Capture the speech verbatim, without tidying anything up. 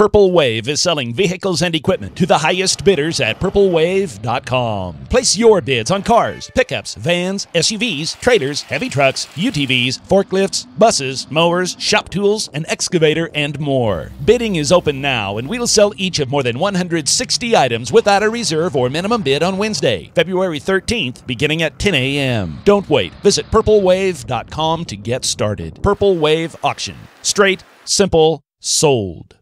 Purple Wave is selling vehicles and equipment to the highest bidders at purple wave dot com. Place your bids on cars, pickups, vans, S U Vs, trailers, heavy trucks, U T Vs, forklifts, buses, mowers, shop tools, an excavator, and more. Bidding is open now, and we'll sell each of more than one hundred sixty items without a reserve or minimum bid on Wednesday, February thirteenth, beginning at ten a m Don't wait. Visit purple wave dot com to get started. Purple Wave Auction. Straight, simple, sold.